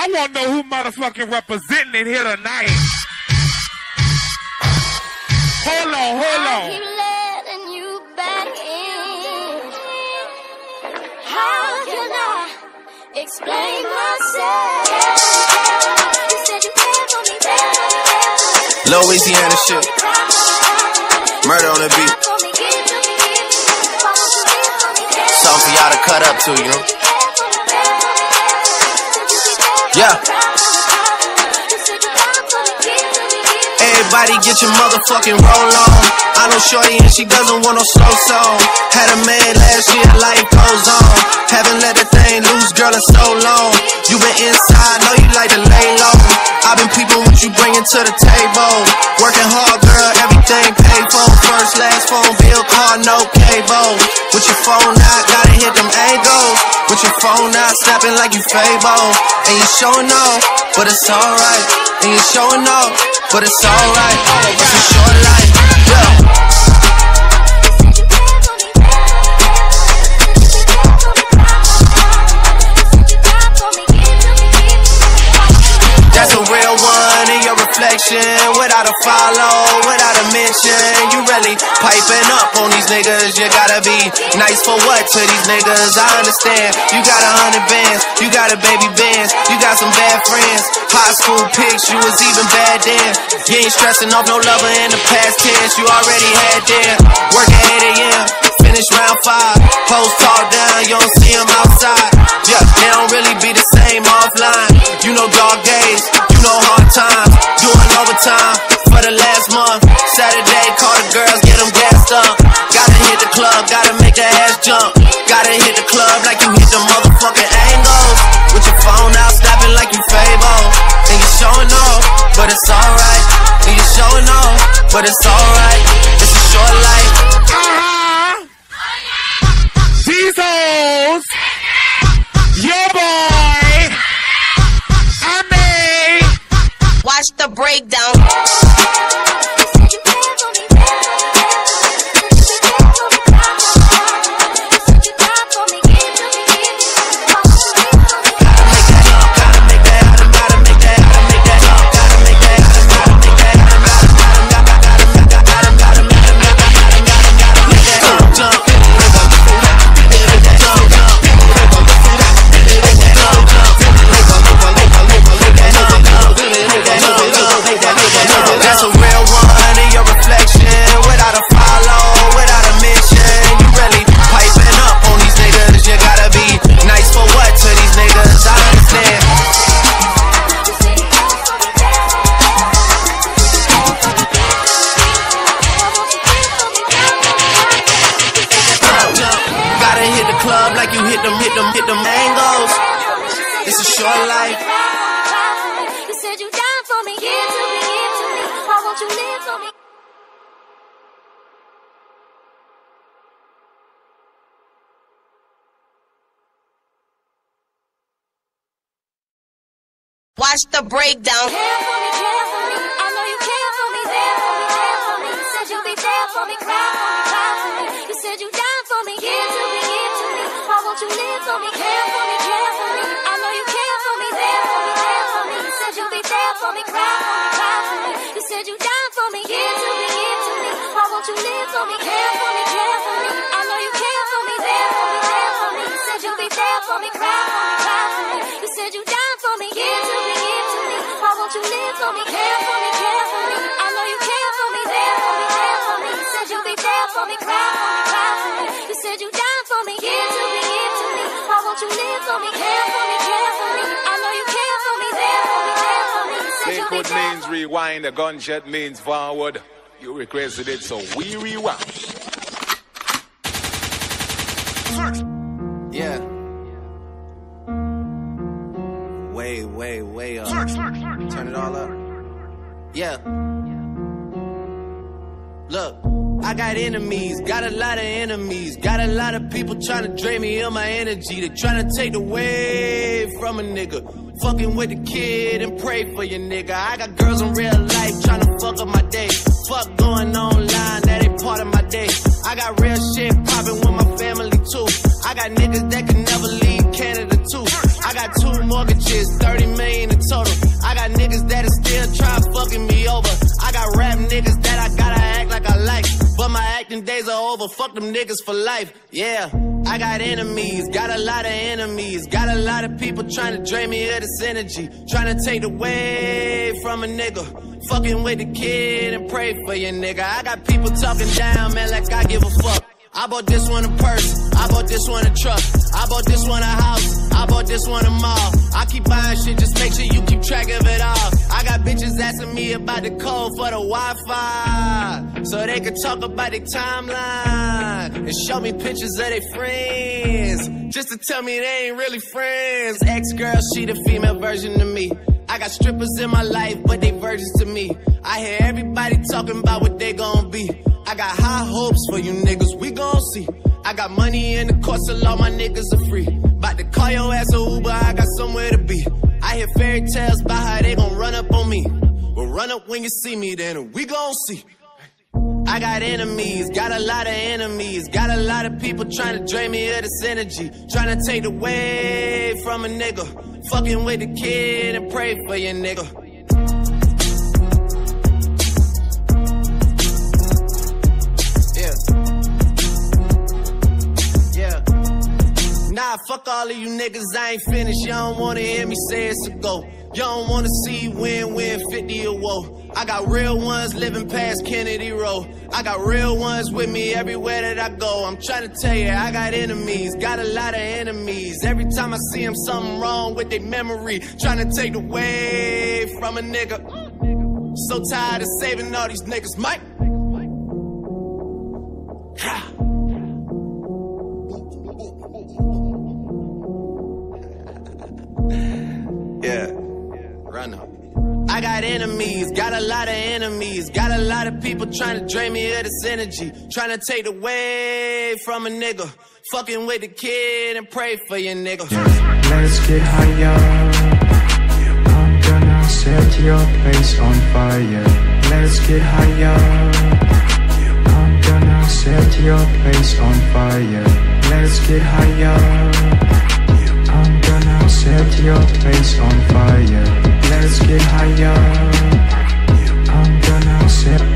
I want to know who motherfucking representing it here tonight. Hold on, hold on. I keep letting you back in. How can I explain myself? You said you cared for me, Louisiana shit. Murder on the beat. Something for y'all to cut up to, you know? Yeah. Everybody get your motherfucking roll on. I know shorty and she doesn't want no slow song. Had a man last year, life goes on. Haven't let that thing loose, girl, in so long. You been inside, know you like to lay low. I've been peeping what you bringing to the table. Working hard, girl, everything paid for. First, last phone bill, car, no cable. With your phone out, gotta hit them angles. With your phone out, snapping like you Fable. And you showing off, but it's alright. And you showing off, but it's alright. It's a short life, yeah. That's a real one in your reflection. Without a follow, without a mention. You really piping up on these niggas. You gotta be nice for what to these niggas? I understand. You got 100 bands, you got a baby Benz, you got some bad friends. High school pics, you was even bad then. You ain't stressing off no lover in the past tense. You already had them. Work at 8 a.m., finish round 5. Post talk down, you don't see them outside. Yeah, they don't really be the same offline. You know dog days, you know hard times. Doing overtime for the last month. Saturday, call the girls, get them gassed up. Gotta hit the club, gotta make the ass jump. Gotta hit the club like you hit the motherfucking angles. With your phone out, snapping like you Fable. And you showing off, but it's alright. And you showing off, but it's alright. It's a short life. These hoes, your boy, I made. Watch the breakdown. Hit them angles. It's a short life. You said you died for me, give to me, give to me. Why won't you live for me? Watch the breakdown. Care for me, care for me. I know you care for me, there for me, care for me. You said you'd be there for me, cry for me, cry for me. You said you died for me, give to me, give to me. Why won't you live for me, care for me, care for me. I know you care for me, there for me, care for me. You said you'd be there for me, cry for me, cry for me. You said you died for me, give to me, give to me. Why won't you live for me, care for me, care for me. I know you care for me, there for me, care for me. You said you'd be there for me, cry for me, cry for me. You said you died for me, give to me, give to me. Why won't you live for me, care for me, care for me. I know you care for me, there for me, care for me. You said you'd be there for me, cry for me, cry for me. You said you died for me, give to me, give to me. Why won't you live for me, care for me, care for me. I know you care for me, there for me, care for me. You said you'd be Liquid means rewind, the gunshot means forward. You requested it, so we rewind. Yeah. Way up. Turn it all up. Yeah. Look, I got enemies, got a lot of enemies. Got a lot of people trying to drain me of my energy. They trying to take away from a nigga. Fucking with the kid and pray for your nigga. I got girls in real life trying to fuck up my day. Fuck going online, that ain't part of my day. I got real shit popping with my family too. I got niggas that can never leave Canada too. I got 2 mortgages, 30 million forever, fuck them niggas for life. Yeah, I got enemies, got a lot of enemies. Got a lot of people trying to drain me of this energy, trying to take away from a nigga. Fucking with the kid and pray for your nigga. I got people talking down, man, like I give a fuck. I bought this one a purse, I bought this one a truck, I bought this one a house, I bought this one a mall. I keep buying shit, just make sure you keep track of it all. I got bitches asking me about the code for the Wi-Fi, so they can talk about their timeline and show me pictures of their friends, just to tell me they ain't really friends. Ex-girl, she the female version of me. I got strippers in my life, but they virgins to me. I hear everybody talking about what they gon' be. I got high hopes for you niggas, we gon' see. I got money in the courts, so all my niggas are free. About to call your ass a Uber, I got somewhere to be. I hear fairy tales about how they gon' run up on me. Well, run up when you see me, then we gon' see. I got enemies, got a lot of enemies. Got a lot of people trying to drain me of this energy, trying to take away from a nigga. Fucking with the kid and pray for your nigga. Nah, fuck all of you niggas, I ain't finished. You don't wanna hear me say it's a go. You don't wanna see win-win 50 or woe. I got real ones living past Kennedy Road. I got real ones with me everywhere that I go. I'm trying to tell you, I got enemies, got a lot of enemies. Every time I see them, something wrong with their memory, trying to take away from a nigga. So tired of saving all these niggas, Mike. Yeah, run up. I got enemies, got a lot of enemies. Got a lot of people trying to drain me of this energy, trying to take away from a nigga. Fucking with the kid and pray for your nigga. Let's get higher. I'm gonna set your place on fire. Let's get higher. I'm gonna set your place on fire. Let's get higher. I'm gonna set your place on fire. Let's get higher. I'm gonna set